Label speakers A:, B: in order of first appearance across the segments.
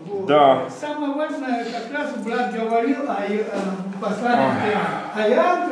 A: Вот.
B: Да.
A: Самое важное, как раз брат говорил о послании Иоанна. А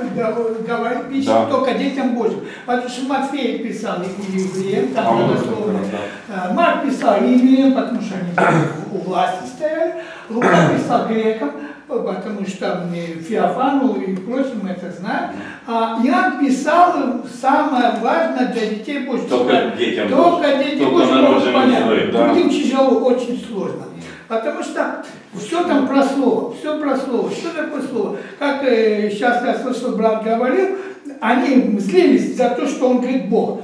A: Иоанн пишет только детям Божьим. Потому что Матфей писал и евреям, там дословно. Марк писал и евреям, потому что они у власти стояли. Лука писал грекам, потому что Феофану и прочим мы это знаем. А Иоанн писал самое важное для детей Божьих.
C: Только детям
A: Божьих могут понять.
C: Да.
A: Другим тяжело, очень сложно. Потому что все там про слово, все про слово. Что такое слово? Как сейчас я слышал, брат говорил, они злились за то, что он говорит Бог.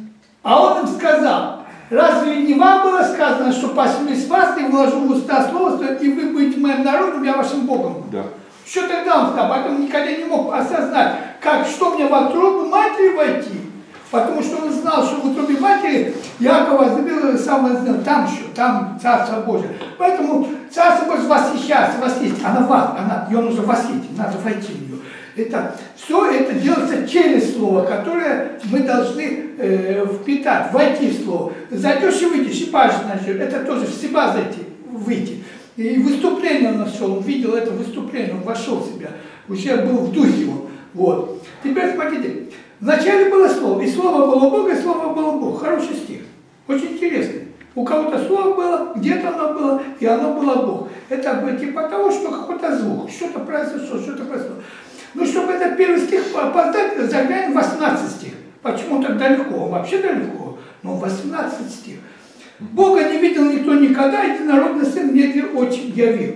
A: А он им сказал: разве не вам было сказано, что посмесь вас и вложу в уста слово, и вы будете моим народом, я вашим Богом?
B: Да.
A: Что тогда он сказал? Поэтому никогда не мог осознать, как, мне в утробу матери войти. Потому что он знал, что в утробе матери Якова возлюбил самое знание, там еще, там Царство Божие. Поэтому Царство Божие восхищается, она вас, ее нужно восхитить, надо войти в нее. Это, все это делается через слово, которое мы должны впитать, войти в слово. Зайдешь и выйдешь, и пашешь начнешь, это тоже в себя зайти, выйти. И выступление он нашел, он видел это выступление, он вошел в себя, уже был в духе его. Вот. Теперь смотрите, вначале было слово, и слово было Бог, и слово было Бог. Хороший стих, очень интересный. У кого-то слово было, где-то оно было, и оно было Бог. Это типа того, что какой-то звук, что-то произошло, что-то произошло. Ну, чтобы этот первый стих опоздать, заглянем в 18 стих. Почему так далеко? Он вообще далеко, но 18 стих. Бога не видел никто никогда, единородный Сын мне очень явил.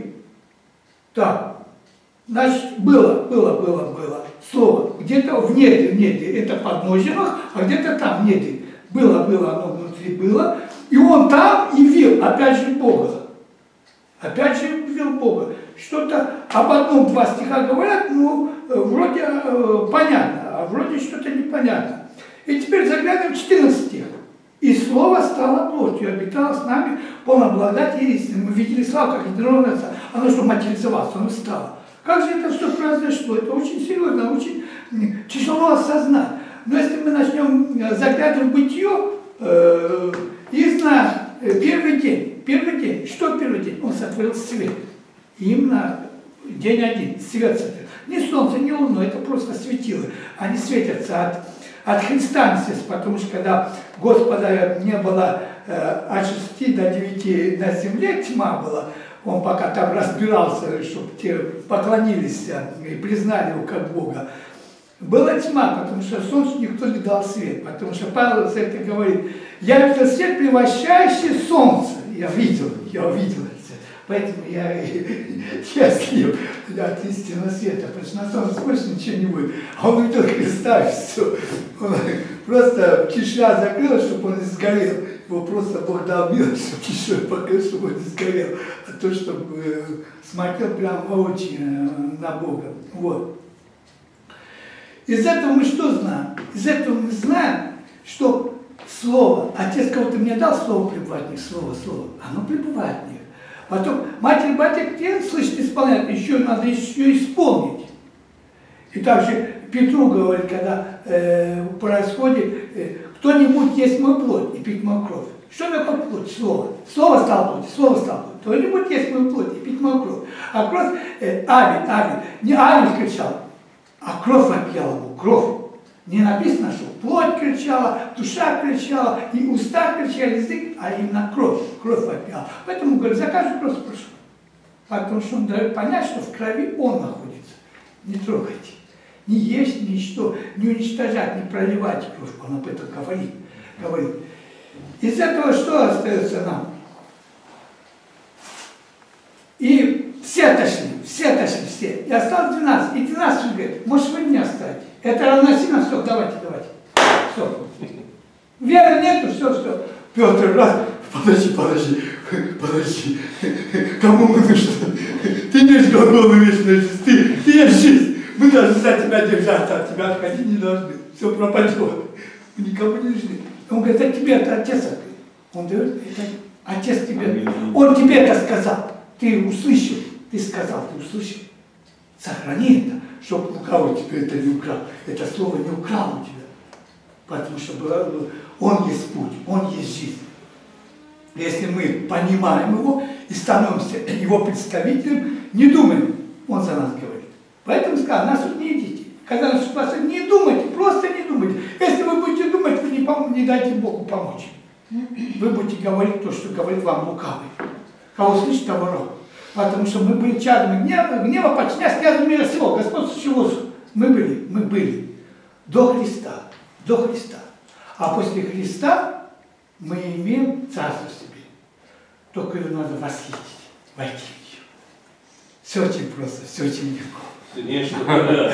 A: Так, значит, было слово. Где-то в недре, это подножье, а где-то там в недре. Было, оно внутри было. И он там явил, опять же, Бога. Опять же, явил Бога. Что-то об одном-два стиха говорят, ну, вроде понятно, а вроде что-то непонятно. И теперь заглянем в 14 стих. И слово стало плотью, обитало с нами полно благодати и истины. Мы видели славу, как единородное Отца. Оно что, материализовалось, оно стало. Как же это все произошло? Это очень серьезно, очень тяжело осознать. Но если мы начнем заглядывать в бытие, и знаем, первый день, что первый день? Он сотворил свет. Именно день один, свет сотворил. Ни солнце, ни луна, это просто светило. Они светятся от Христа, естественно, потому что когда Господа не было от 6 до 9 на земле, тьма была, он пока там разбирался, чтобы те поклонились и признали его как Бога. Была тьма, потому что солнцу никто не дал свет, потому что Павел за это говорит: я видел свет, превращающий солнце. Я видел это. Поэтому я слил от истинного света, потому что на солнце больше ничего не будет. А он увидел Христа, и все. Он просто кишля закрыла, чтобы он не сгорел. Его просто Бог дал милость, чтобы кишля покрыл, чтобы он не сгорел. А то, чтобы смотрел прямо воочию на Бога. Вот. Из этого мы что знаем? Из этого мы знаем, что слово, Отец кого-то мне дал слово пребывать в них, слово, оно пребывает в них. Потом Матерь Батя слышит, исполняет, еще надо еще исполнить. И также Петру говорит, когда происходит, кто-нибудь есть мою плоть и пить мою кровь. Что такое плоть? Слово. Слово стало плотью, слово стало плотью. Кто-нибудь есть мою плоть и пить мою кровь. А кровь, Авель, не Авель кричал, а кровь вопияла ему, кровь. Не написано, что плоть кричала, душа кричала, и уста кричали, язык, а именно кровь вопияла. Поэтому, говорю, за каждую кровь прошу. Потому что он дает понять, что в крови он находится. Не трогайте. Не есть ничто, не уничтожать, не проливать кровь. Он об этом говорит. Из этого что остается нам? И все отошли. И осталось 12. И 12 говорит: может, вы меня оставите? Это равносильно, все, давайте. Все. Веры нету, все. Петр, раз, подожди. Кому мы нужны? Ты не есть глаголы вечной жизни, ты есть жизнь. Мы должны за тебя держаться, от тебя отходить не должны. Все пропадет. Мы никому не нужны. Он говорит: это тебе, это Отец открыл. Он дает, это Отец тебе. Он тебе это сказал. Ты услышал, ты сказал, ты услышал. Сохрани это, чтобы лукавый тебе это не украл. Это слово не украл у тебя. Потому что он есть путь, он есть жизнь. Если мы понимаем его и становимся его представителем, не думаем, он за нас говорит. Поэтому сказал, нас тут не идите. Когда нас спрашивают, не думайте, просто не думайте. Если вы будете думать, вы не дайте Богу помочь. Вы будете говорить то, что говорит вам лукавый. Кого слышит, того рог. Потому что мы были чадами гнева, подчиняясь князю мира сего. Господь чего? Мы были до Христа. До Христа. А после Христа мы имеем царство в себе. Только его надо восхитить, войти в нее. Все очень просто, все очень легко.
B: Конечно, да.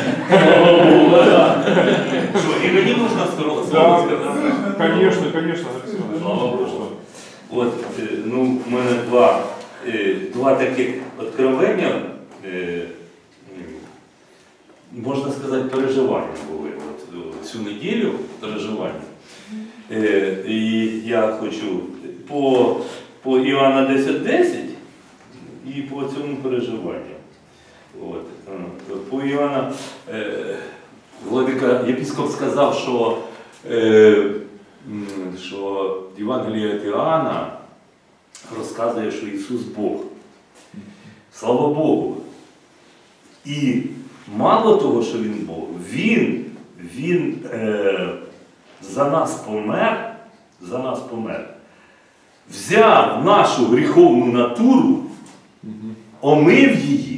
B: Что, и мені можна слово сказати?
C: Конечно, конечно.
B: Слава Богу. От, ну, в мене два таких откровення, можна сказати, переживання були. От, цю неділю переживання. І я хочу по Іоанна 10:10 і по цьому переживанню. От. По Іоанна, владика єпископ сказав, що Євангеліє від Іоанна розказує, що Ісус Бог. Слава Богу. І мало того, що Він Бог, Він за нас помер, взяв нашу гріховну натуру, омив її,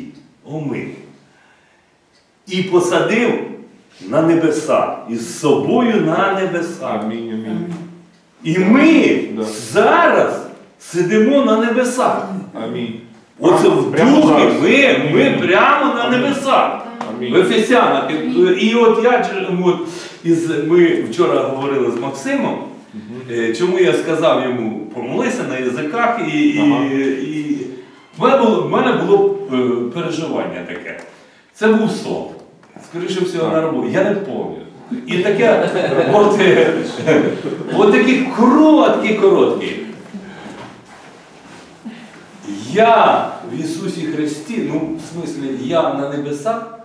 B: і посадив на небеса, із собою на небеса.
C: Амінь, амінь.
B: І ми зараз сидимо на небесах.
C: Амінь.
B: Оце в духі ми прямо на небесах. В Ефесянах. І от ми вчора говорили з Максимом, чому я сказав йому, помолися на язиках, і в мене було переживання таке. Це був сон. Скоріше всього на роботі. Я не пам'ятаю. І таке, от такі короткі. Я в Ісусі Христі, ну, в смислі, я на небесах,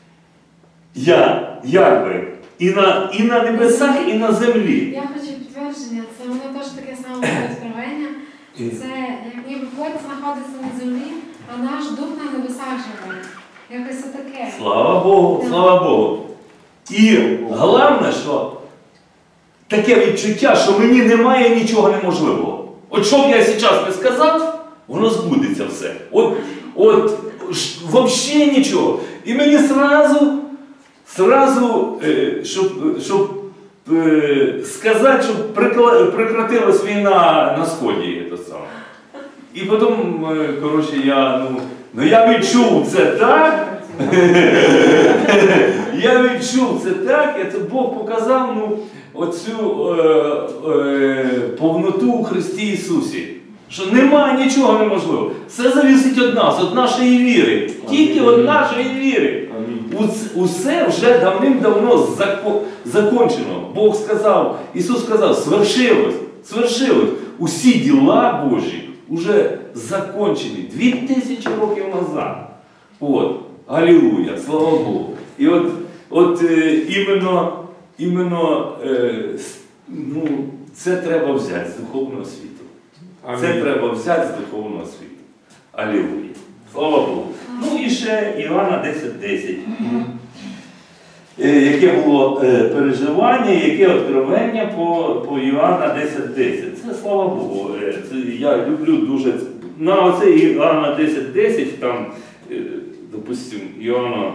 B: і на небесах, і на землі.
D: Я хочу підтвердження, це воно теж таке саме відкривання. Це як ніби плоть знаходиться на землі, а наш дух на небесах живе. Якось таке.
B: Слава Богу, слава Богу. І головне, що таке відчуття, що мені немає нічого неможливого. От що б я зараз не сказав, воно збудеться все. От взагалі нічого. І мені сразу, щоб сказати, щоб прекратилась війна на Сході. І потім, коротше, я відчув це так. Я відчув це так, і це Бог показав оцю повноту у Христі Ісусі. Що немає нічого неможливого. Все залежить від нас, від нашої віри. Тільки від нашої віри. Усе вже давним-давно закончено. Бог сказав, Ісус сказав, свершилось. Усі діла Божі вже закончені 2000 років назад. Алілуя, слава Богу. І іменно це треба взяти з духовного світу. Це треба взяти з духовного світу. Алілуя. Слава Богу. Ну і ще Іоанна 10:10. Яке було переживання, яке откровення по Іоанна 10:10. Це, слава Богу, я люблю дуже. На оце Іоанна 10:10, там, допустим, Іоанна,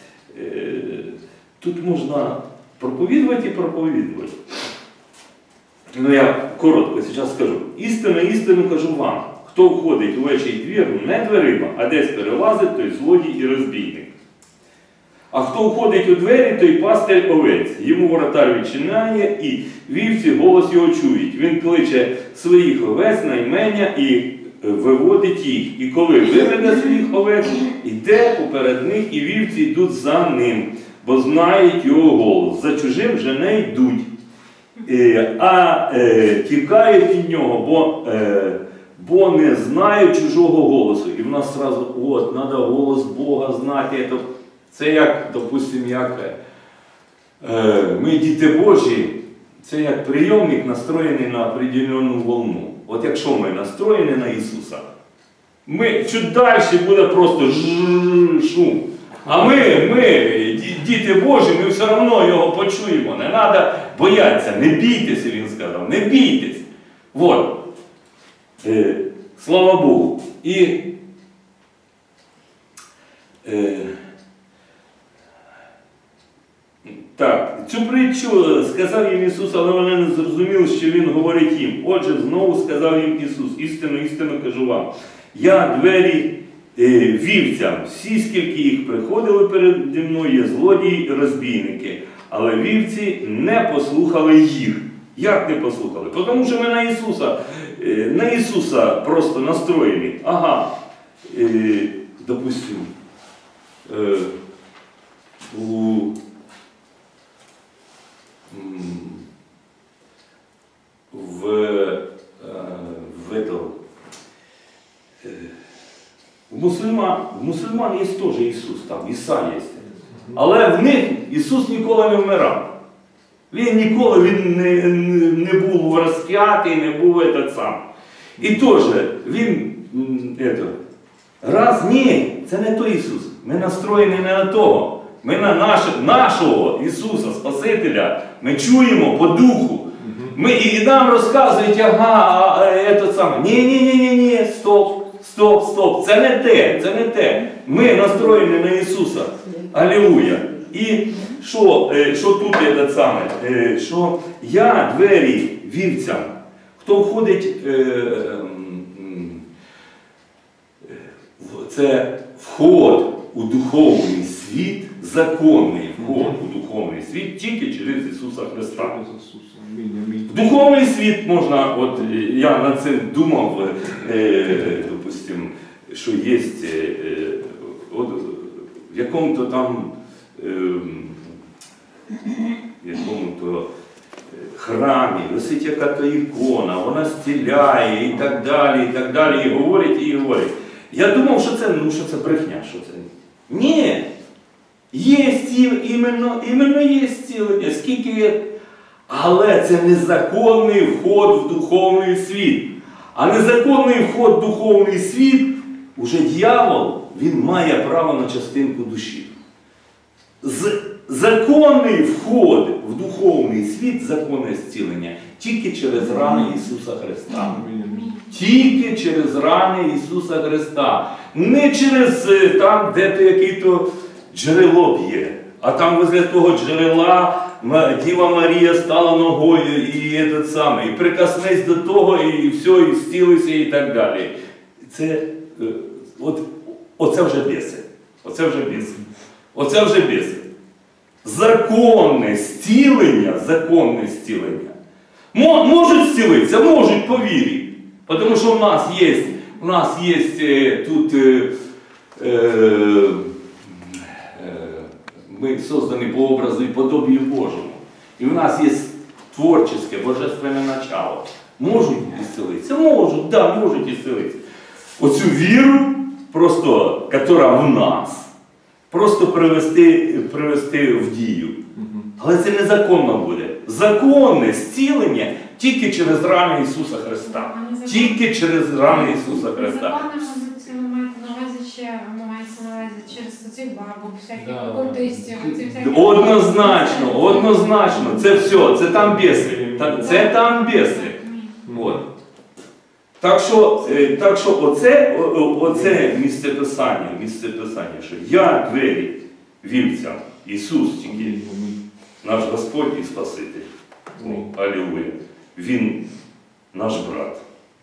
B: тут можна проповідувати і проповідувати. Ну я коротко зараз скажу. Істину кажу вам, хто входить у вечий двір, не дверима, а десь перелазить, той злодій і розбійник. А хто входить у двері, той пастир овець. Йому воротар відчиняє, і вівці голос його чують. Він кличе своїх овець на імення і виводить їх. І коли виведе своїх овець, іде поперед них, і вівці йдуть за ним, бо знають його голос. За чужим же не йдуть, а тікають від нього, бо не знають чужого голосу. І в нас одразу, треба голос Бога знати. Це як, допустимо, ми діти Божі, це як прийомник, настроєний на определенну волну. от якщо ми настроєні на Ісуса, ми чуть далі буде просто шум. А ми, діти Божі, ми все одно його почуємо. Не треба боятися, не бійтеся, він сказав, не бійтесь. Вот. Слава Богу. І так, цю притчу сказав їм Ісус, але вони не зрозуміли, що Він говорить їм. Отже, знову сказав їм Ісус, істину, істину кажу вам. Я двері вівцям, всі, скільки їх приходили переді мною, є злодії і розбійники. Але вівці не послухали їх. Як не послухали? Тому що ми на Ісуса просто настроєні. Ага, допустим, в мусульман є теж Ісус, там, Іса є. Але в них Ісус ніколи не вмирав. Він ніколи не був розп'ятий, не був этот сам. І теж він, ні, це не той Ісус. Ми настроєні не на того. Ми на нашого Ісуса, Спасителя, ми чуємо по духу. І нам розказують, ні, стоп, це не те. Ми настроєні на Ісуса. Алілуя. І що тут що я двері вівцям, хто входить, це вход у духовний світ, законний вход у духовний світ тільки через Ісуса Христа. В духовний світ можна, от я над цим думав, допустим, що є в якому-то там храмі, висить яка-то ікона, вона стіляє і так далі, і говорить. Я думав, що це брехня, що це. Ні, іменно є зцілення, скільки є. Але це незаконний вход в духовний світ. А незаконний вход в духовний світ, уже дьявол, він має право на частинку душі. Законний вход в духовний світ, законне зцілення, тільки через рани Ісуса Христа. Тільки через рани Ісуса Христа. Не через там, де то який-то джерело б'є. А там возле того джерела Діва Марія стала ногою і прикоснись до того, і все, і зцілися, і так далі. Оце вже біси. Оце вже біси. Законне зцілення. Можуть зцілитися, можуть по вірі. Тому що у нас є тут, ми создані по образу і подобію Божому. І в нас є творче, божественне начало. Можуть ісцелитися? Можуть ісцелитися. Оцю віру, просто, яка в нас, просто привести в дію. Але це незаконно буде. Законне зцілення тільки через рани Ісуса Христа. Тільки через рани Ісуса Христа.
D: Незаконне маєте на увазі через цих бабок, всяких окультистів. Однозначно. Це все, це там біси. Так що оце місце писання, що я двері вівцям, Ісус тільки, наш Господь і Спаситель. Алілуя. Він наш брат.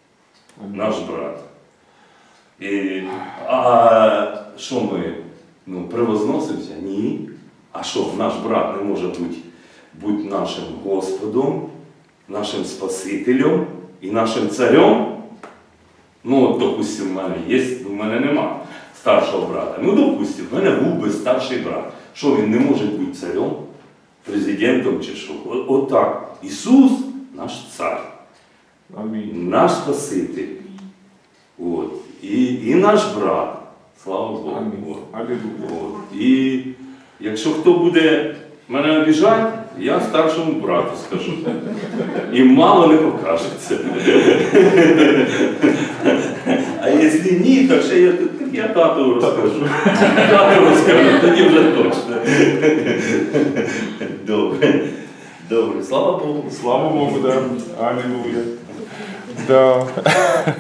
D: А що ми превозносимося? Ні. А що, наш брат не може бути нашим Господом, нашим Спасителем і нашим царем? Допустим, в мене нема старшого брата. Допустим, в мене був би старший брат. Що, він не може бути царем, президентом чи що? Отак. Ісус наш цар. Амінь. Наш Спаситель. І наш брат. Слава Богу. І якщо хто буде мене обіжати, Я старшому брату скажу. І мало не покажеться. А якщо ні, то ще я тату розкажу. Тату розкажу, тоді вже точно. Добре. Добре, слава Богу.
C: Слава Богу, да. Аллилуйя. Да.